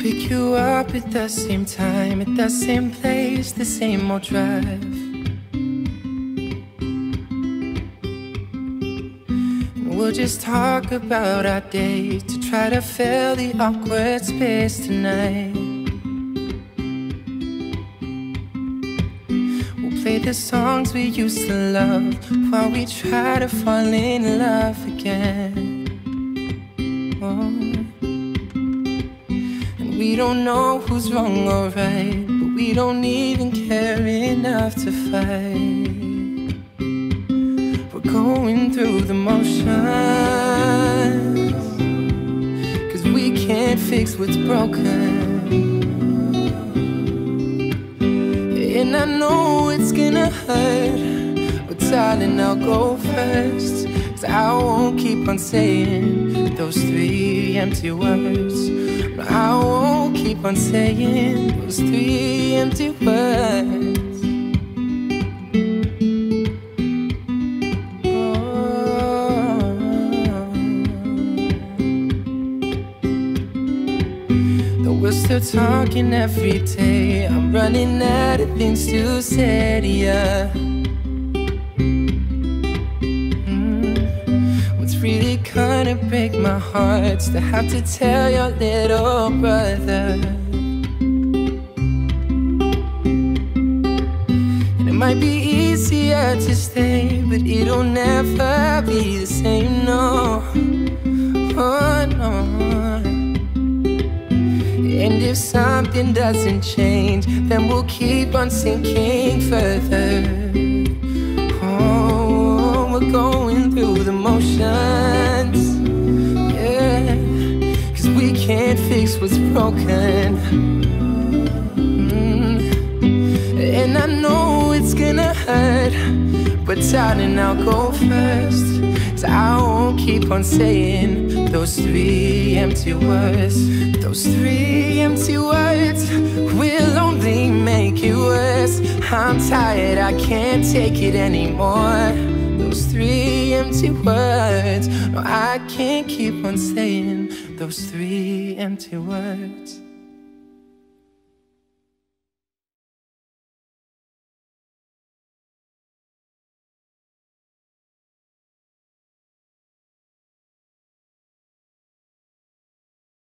pick you up at the same time, at the same place, the same old drive. And we'll just talk about our days to try to fill the awkward space tonight. We'll play the songs we used to love while we try to fall in love again. We don't know who's wrong or right, but we don't even care enough to fight. We're going through the motions, 'cause we can't fix what's broken. And I know it's gonna hurt, but darling, I'll go first. 'Cause I won't keep on saying those three empty words. I won't keep on saying those three empty words. Oh. Though we're still talking every day, I'm running out of things to say to ya. Really gonna break my heart to have to tell your little brother. And it might be easier to stay, but it'll never be the same, no. Oh no. And if something doesn't change, then we'll keep on sinking further. Oh, we're going through the motions, yeah, 'cause we can't fix what's broken. And I know it's gonna hurt, but darling, I'll go first. 'Cause I won't keep on saying those three empty words. Those three empty words will only make it worse. I'm tired, I can't take it anymore. Those three empty words, no, I can't keep on saying those three empty words.